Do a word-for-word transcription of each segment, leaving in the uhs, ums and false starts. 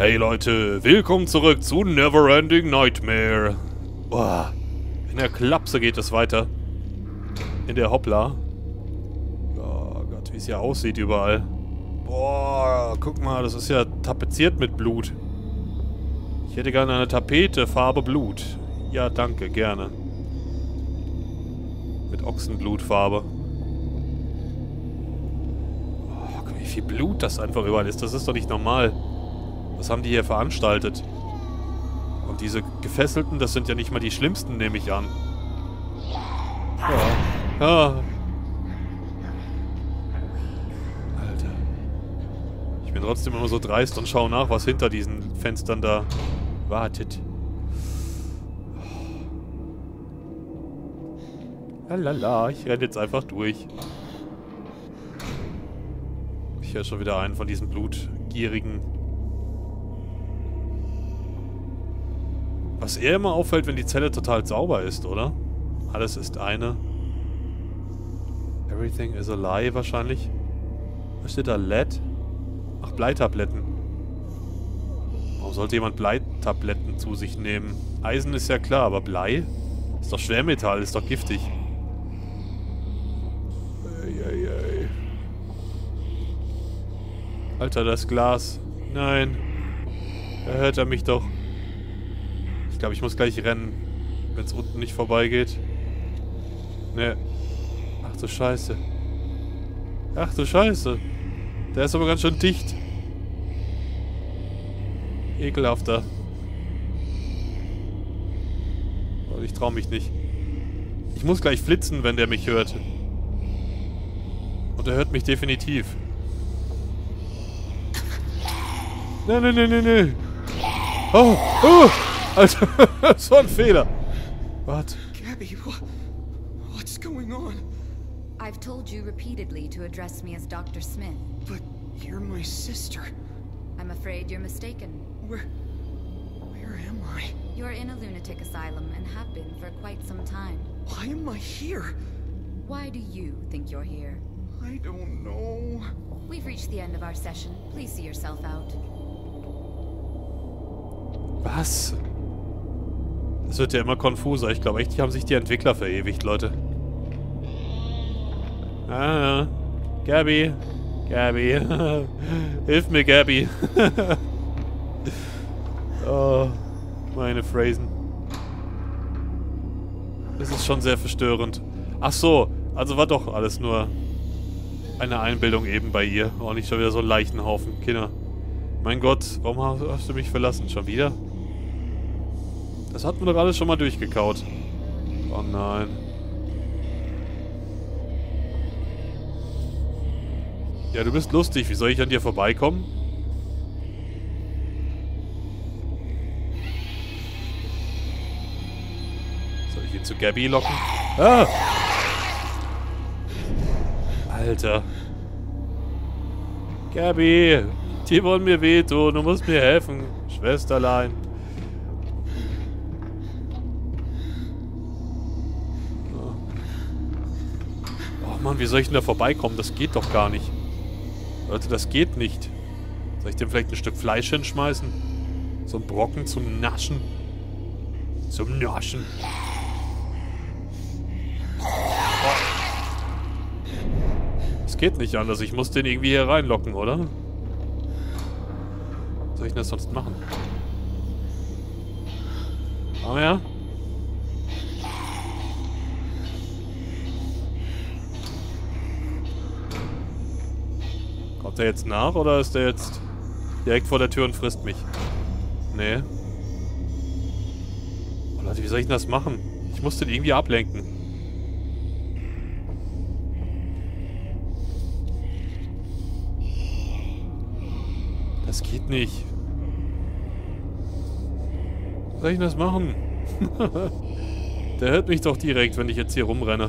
Hey Leute, willkommen zurück zu Neverending Nightmare. Boah, in der Klapse geht es weiter. In der Hoppla. Oh Gott, wie es hier aussieht überall. Boah, guck mal, das ist ja tapeziert mit Blut. Ich hätte gerne eine Tapete, Farbe Blut. Ja, danke, gerne. Mit Ochsenblutfarbe. Oh, guck mal, wie viel Blut das einfach überall ist. Das ist doch nicht normal. Was haben die hier veranstaltet? Und diese Gefesselten, das sind ja nicht mal die Schlimmsten, nehme ich an. Ja. Ja. Alter. Ich bin trotzdem immer so dreist und schaue nach, was hinter diesen Fenstern da wartet. Lalala, ich renne jetzt einfach durch. Ich höre schon wieder einen von diesen blutgierigen. Was eher immer auffällt, wenn die Zelle total sauber ist, oder? Alles ist eine. Everything is a lie wahrscheinlich. Was steht da? Lead? Ach, Bleitabletten. Warum sollte jemand Bleitabletten zu sich nehmen? Eisen ist ja klar, aber Blei? Ist doch Schwermetall, ist doch giftig. Eieiei. Alter, das Glas. Nein. Da hört er mich doch. Ich glaube, ich muss gleich rennen, wenn es unten nicht vorbeigeht. Ne. Ach du Scheiße. Ach du Scheiße. Der ist aber ganz schön dicht. Ekelhafter. Oh, ich traue mich nicht. Ich muss gleich flitzen, wenn der mich hört. Und er hört mich definitiv. Nein, nein, nein, nein, nein. Oh, oh. Alter, so ein Fehler. What? Gabby, what, what's going on? I've told you repeatedly to address me as Doctor Smith. But you're my sister. I'm afraid you're mistaken. Where... where am I? You're in a lunatic asylum and have been for quite some time. Why am I here? Why do you think you're here? I don't know. We've reached the end of our session. Please see yourself out. Was? Das wird ja immer konfuser. Ich glaube echt, die haben sich die Entwickler verewigt, Leute. Ah, Gabby. Gabby. Hilf mir, Gabby. Oh, meine Phrasen. Das ist schon sehr verstörend. Ach so, also war doch alles nur eine Einbildung eben bei ihr. Oh, nicht schon wieder so ein Leichenhaufen. Kinder. Mein Gott, warum hast du mich verlassen? Schon wieder? Das hat man doch alles schon mal durchgekaut. Oh nein. Ja, du bist lustig. Wie soll ich an dir vorbeikommen? Soll ich ihn zu Gabby locken? Ah! Alter. Gabby! Die wollen mir wehtun. Du musst mir helfen. Schwesterlein. Mann, wie soll ich denn da vorbeikommen? Das geht doch gar nicht. Leute, das geht nicht. Soll ich dem vielleicht ein Stück Fleisch hinschmeißen? So ein Brocken zum Naschen? Zum Naschen. Es geht nicht anders. Ich muss den irgendwie hier reinlocken, oder? Was soll ich denn das sonst machen? Komm her. Kommt der jetzt nach oder ist der jetzt direkt vor der Tür und frisst mich? Nee. Oh Leute, wie soll ich denn das machen? Ich muss den irgendwie ablenken. Das geht nicht. Wie soll ich denn das machen? Der hört mich doch direkt, wenn ich jetzt hier rumrenne.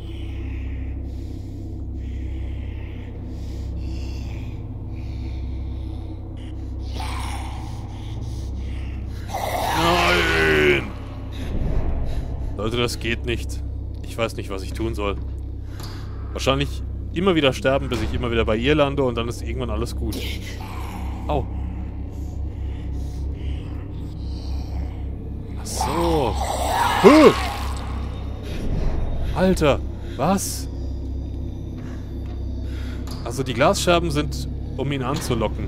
Leute, das geht nicht. Ich weiß nicht, was ich tun soll. Wahrscheinlich immer wieder sterben, bis ich immer wieder bei ihr lande und dann ist irgendwann alles gut. Au. Huh. Alter, was? Also die Glasscherben sind, um ihn anzulocken.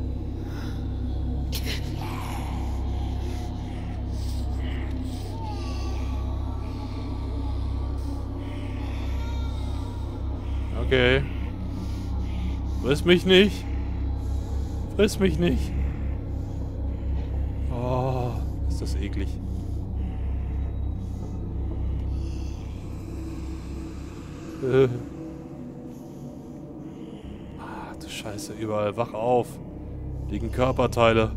Okay. Friss mich nicht. Friss mich nicht. Oh, ist das eklig. Äh. Ah, du Scheiße, überall. Wach auf. Liegen Körperteile.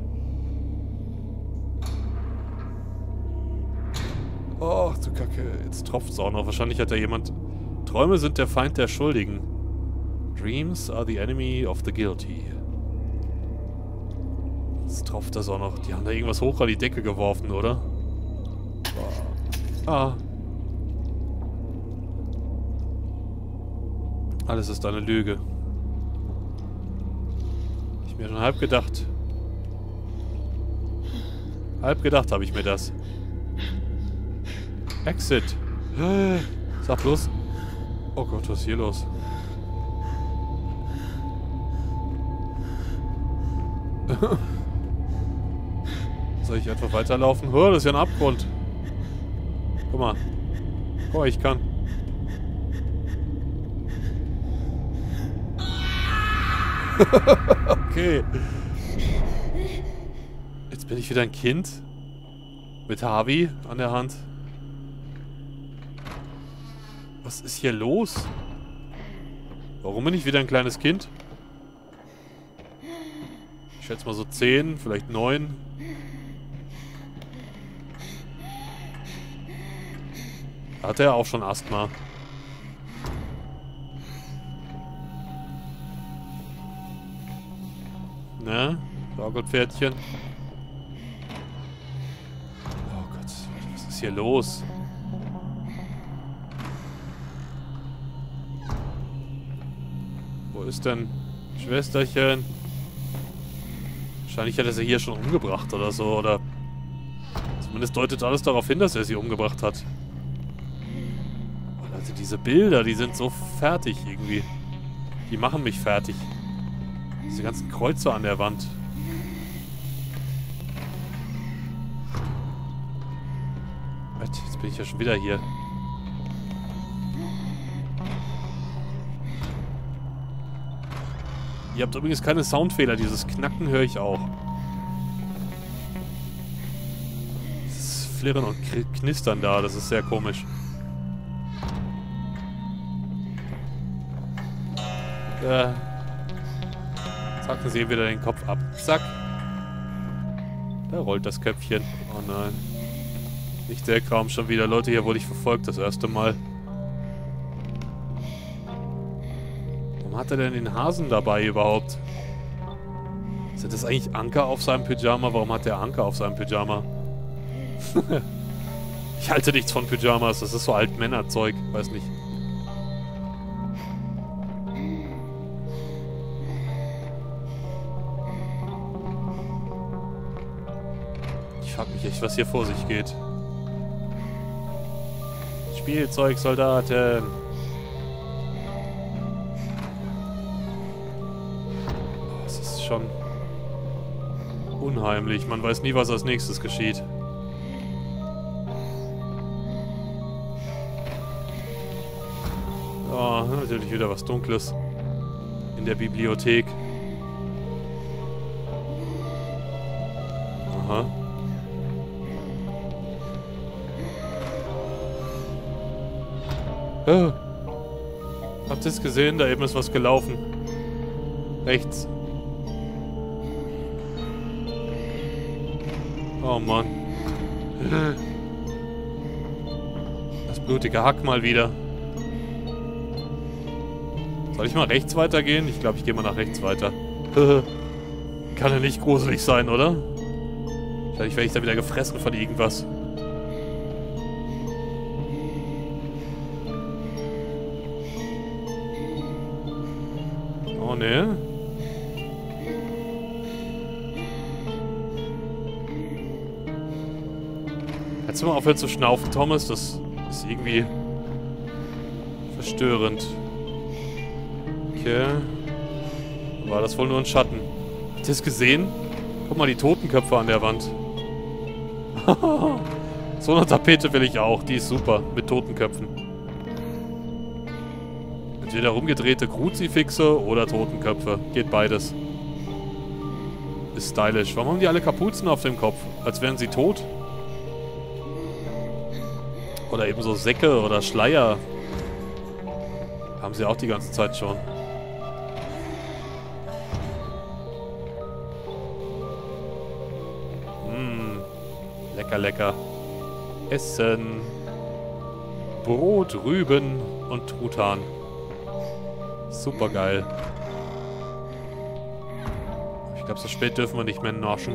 Oh, du Kacke. Jetzt tropft's auch noch. Wahrscheinlich hat da jemand... Träume sind der Feind der Schuldigen. Dreams are the enemy of the guilty. Jetzt tropft das auch noch. Die haben da irgendwas hoch an die Decke geworfen, oder? Ah. Alles ist eine Lüge. Ich mir schon halb gedacht. Halb gedacht habe ich mir das. Exit. Sag bloß. Oh Gott, was ist hier los? Soll ich einfach weiterlaufen? Oh, das ist ja ein Abgrund. Guck mal. Guck mal, ich kann. Okay. Jetzt bin ich wieder ein Kind. Mit Harvey an der Hand. Was ist hier los? Warum bin ich wieder ein kleines Kind? Ich schätze mal so zehn, vielleicht neun. Da hatte er auch schon Asthma. Ne? Saugottpferdchen. Oh Gott, was ist hier los? Wo ist denn Schwesterchen? Wahrscheinlich hat er sie hier schon umgebracht oder so, oder... Zumindest deutet alles darauf hin, dass er sie umgebracht hat. Und also diese Bilder, die sind so fertig irgendwie. Die machen mich fertig. Diese ganzen Kreuze an der Wand. Jetzt bin ich ja schon wieder hier. Ihr habt übrigens keine Soundfehler. Dieses Knacken höre ich auch. Dieses Flirren und Knistern da, das ist sehr komisch. Äh. Zack, dann sehen wir wieder den Kopf ab. Zack. Da rollt das Köpfchen. Oh nein. Nicht der Kram schon wieder. Leute, hier wurde ich verfolgt das erste Mal. Warum hat er denn den Hasen dabei überhaupt? Sind das eigentlich Anker auf seinem Pyjama? Warum hat der Anker auf seinem Pyjama? Ich halte nichts von Pyjamas. Das ist so Altmännerzeug. Weiß nicht. Ich frage mich echt, was hier vor sich geht. Spielzeugsoldaten. Es ist schon unheimlich. Man weiß nie, was als nächstes geschieht. Oh, natürlich wieder was Dunkles. In der Bibliothek. Aha. Oh. Habt ihr es gesehen? Da eben ist was gelaufen. Rechts. Oh Mann. Das blutige Hack mal wieder. Soll ich mal rechts weitergehen? Ich glaube, ich gehe mal nach rechts weiter. Kann ja nicht gruselig sein, oder? Vielleicht werde ich da wieder gefressen von irgendwas. Oh ne. Kannst du mal aufhören zu schnaufen, Thomas? Das ist irgendwie verstörend. Okay. War das wohl nur ein Schatten? Habt ihr es gesehen? Guck mal, die Totenköpfe an der Wand. So eine Tapete will ich auch. Die ist super. Mit Totenköpfen. Entweder rumgedrehte Kruzifixe oder Totenköpfe. Geht beides. Ist stylisch. Warum haben die alle Kapuzen auf dem Kopf? Als wären sie tot? Oder eben so Säcke oder Schleier. Haben sie auch die ganze Zeit schon. Mmh. Lecker, lecker. Essen. Brot, Rüben und Truthahn. Super geil. Ich glaube, so spät dürfen wir nicht mehr naschen.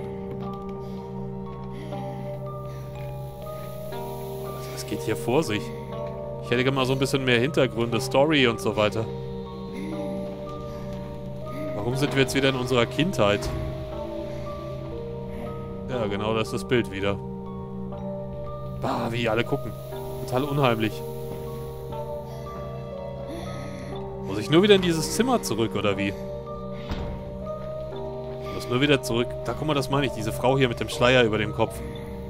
Was geht hier vor sich? Ich hätte gerne mal so ein bisschen mehr Hintergründe, Story und so weiter. Warum sind wir jetzt wieder in unserer Kindheit? Ja, genau, das ist das Bild wieder. Bah, wie alle gucken. Total unheimlich. Muss ich nur wieder in dieses Zimmer zurück, oder wie? Ich muss nur wieder zurück. Da, guck mal, das meine ich. Diese Frau hier mit dem Schleier über dem Kopf.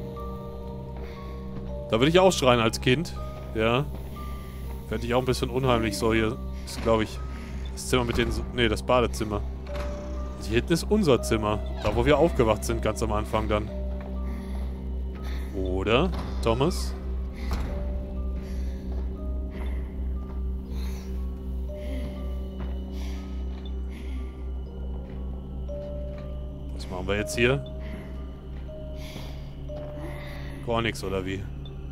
Da würde ich auch schreien als Kind. Ja. Fände ich auch ein bisschen unheimlich. So, hier ist, glaube ich, das Zimmer mit den... Ne, das Badezimmer. Hier hinten ist unser Zimmer. Da, wo wir aufgewacht sind, ganz am Anfang dann. Oder, Thomas? Was machen wir jetzt hier? Gar nichts, oder wie?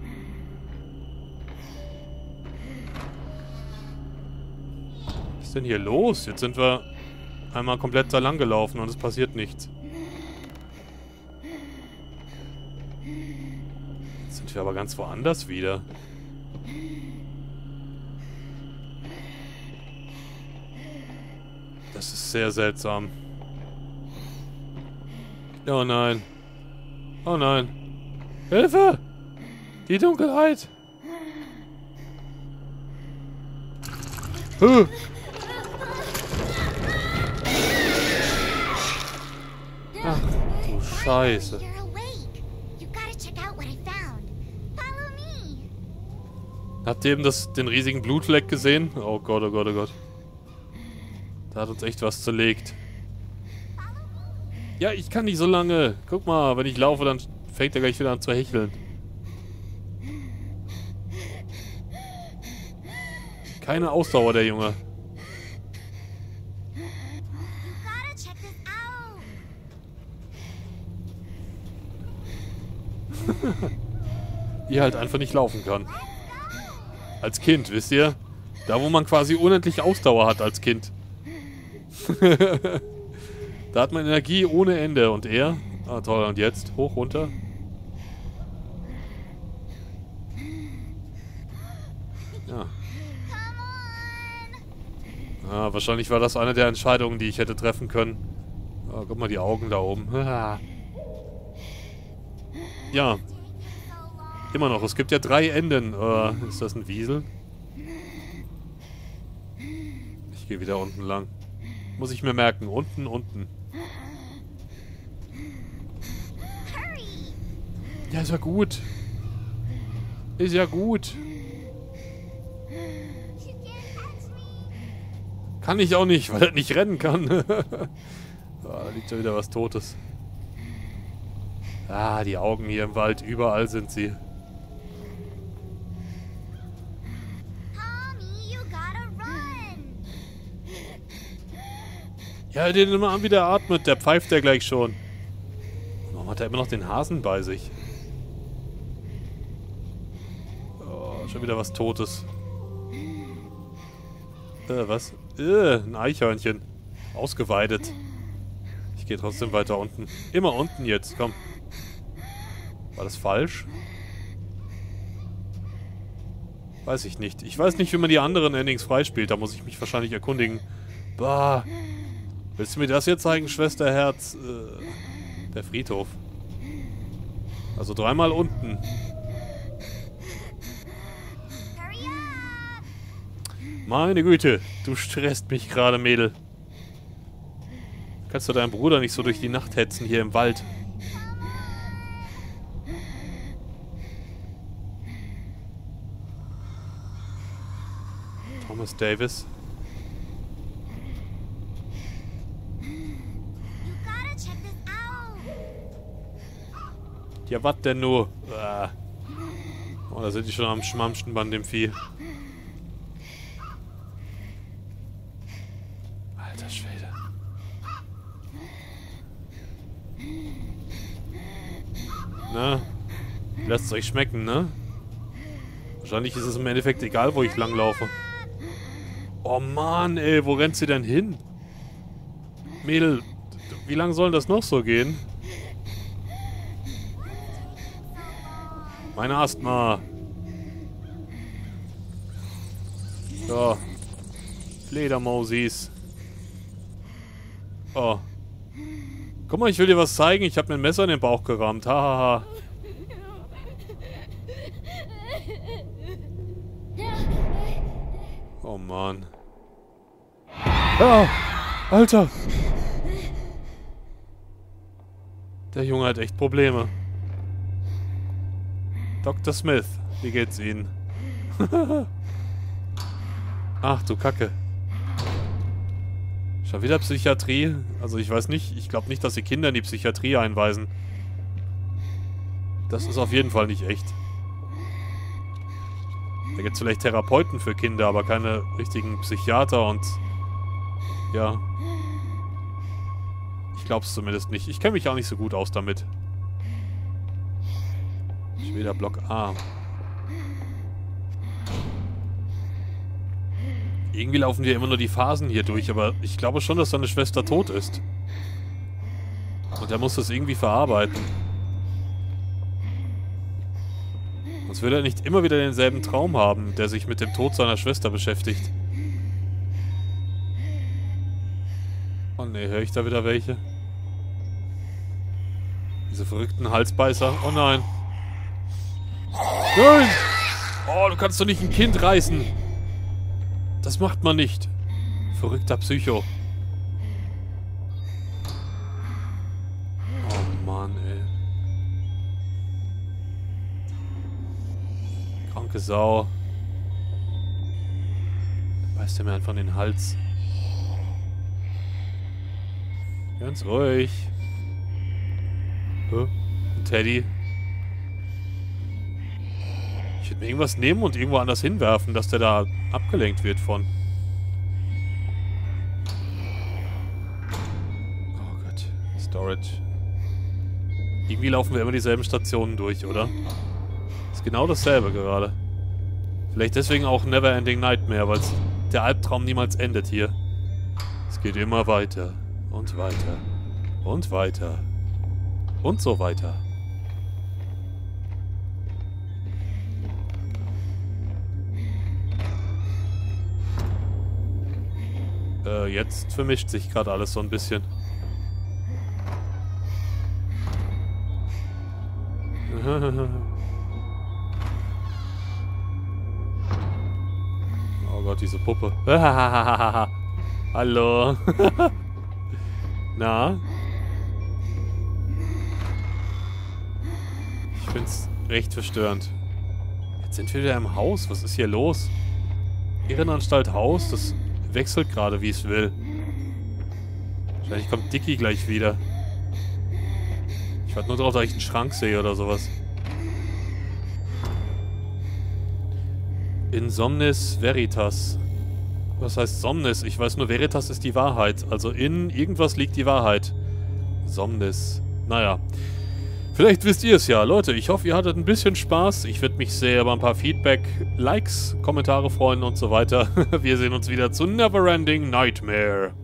Was ist denn hier los? Jetzt sind wir einmal komplett da lang gelaufen und es passiert nichts. Jetzt sind wir aber ganz woanders wieder. Das ist sehr seltsam. Oh nein. Oh nein. Hilfe! Die Dunkelheit! Huh. Ach, du Scheiße. Habt ihr eben das, den riesigen Blutfleck gesehen? Oh Gott, oh Gott, oh Gott. Da hat uns echt was zerlegt. Ja, ich kann nicht so lange. Guck mal, wenn ich laufe, dann fängt er gleich wieder an zu hecheln. Keine Ausdauer, der Junge. Die halt einfach nicht laufen kann. Als Kind, wisst ihr? Da, wo man quasi unendlich Ausdauer hat als Kind. Da hat man Energie ohne Ende. Und er? Ah, toll. Und jetzt? Hoch, runter. Ja. Ah, wahrscheinlich war das eine der Entscheidungen, die ich hätte treffen können. Oh, guck mal, die Augen da oben. Ja. Immer noch. Es gibt ja drei Enden. Uh, ist das ein Wiesel? Ich gehe wieder unten lang. Muss ich mir merken. Unten, unten. Ja, ist ja gut. Ist ja gut. Kann ich auch nicht, weil er nicht rennen kann. Oh, da liegt ja wieder was Totes. Ah, die Augen hier im Wald. Überall sind sie. Ja, den immer an, wie der atmet. Der pfeift ja gleich schon. Warum hat er immer noch den Hasen bei sich? Oh, schon wieder was Totes. Äh, was? Äh, ein Eichhörnchen. Ausgeweidet. Ich gehe trotzdem weiter unten. Immer unten jetzt, komm. War das falsch? Weiß ich nicht. Ich weiß nicht, wie man die anderen Endings freispielt. Da muss ich mich wahrscheinlich erkundigen. Bah. Willst du mir das hier zeigen, Schwesterherz? Äh, der Friedhof. Also dreimal unten. Meine Güte, du stresst mich gerade, Mädel. Kannst du deinen Bruder nicht so durch die Nacht hetzen hier im Wald? Thomas Davis. Ja, was denn nur? Ah. Oh, da sind die schon am Schmammsten bei dem Vieh. Alter Schwede. Na? Lasst euch schmecken, ne? Wahrscheinlich ist es im Endeffekt egal, wo ich langlaufe. Oh Mann, ey, wo rennt sie denn hin? Mädel, wie lange soll das noch so gehen? Mein Asthma. So. Fledermausis. Oh. Guck mal, ich will dir was zeigen. Ich habe mir ein Messer in den Bauch gerammt. Hahaha. Oh Mann. Ah, Alter. Der Junge hat echt Probleme. Doktor Smith, wie geht's Ihnen? Ach du Kacke. Schon wieder Psychiatrie? Also ich weiß nicht, ich glaube nicht, dass die Kinder in die Psychiatrie einweisen. Das ist auf jeden Fall nicht echt. Da gibt es vielleicht Therapeuten für Kinder, aber keine richtigen Psychiater und... Ja. Ich glaube es zumindest nicht. Ich kenne mich auch nicht so gut aus damit. Schon wieder Block A. Irgendwie laufen wir immer nur die Phasen hier durch, aber ich glaube schon, dass seine Schwester tot ist. Und er muss das irgendwie verarbeiten. Sonst würde er nicht immer wieder denselben Traum haben, der sich mit dem Tod seiner Schwester beschäftigt. Oh ne, höre ich da wieder welche? Diese verrückten Halsbeißer. Oh nein. Nein! Oh, du kannst doch nicht ein Kind reißen. Das macht man nicht. Verrückter Psycho. Oh Mann, ey. Kranke Sau. Beißt er mir einfach in den Hals. Ganz ruhig. Hä? Ein Teddy. Ich würde mir irgendwas nehmen und irgendwo anders hinwerfen, dass der da abgelenkt wird von. Oh Gott. Storage. Irgendwie laufen wir immer dieselben Stationen durch, oder? Ist genau dasselbe gerade. Vielleicht deswegen auch Neverending Nightmare, weil der Albtraum niemals endet hier. Es geht immer weiter. Und weiter. Und weiter. Und so weiter. Äh, jetzt vermischt sich gerade alles so ein bisschen. Oh Gott, diese Puppe. Hallo. Na? Ich find's recht verstörend. Jetzt sind wir wieder im Haus. Was ist hier los? Irrenanstalt Haus, das wechselt gerade, wie es will. Wahrscheinlich kommt Dicky gleich wieder. Ich warte nur darauf, dass ich einen Schrank sehe oder sowas. In Somnis Veritas. Was heißt Somnis? Ich weiß nur, Veritas ist die Wahrheit. Also in irgendwas liegt die Wahrheit. Somnis. Naja. Vielleicht wisst ihr es ja. Leute, ich hoffe, ihr hattet ein bisschen Spaß. Ich würde mich sehr über ein paar Feedback, Likes, Kommentare freuen und so weiter. Wir sehen uns wieder zu Neverending Nightmare.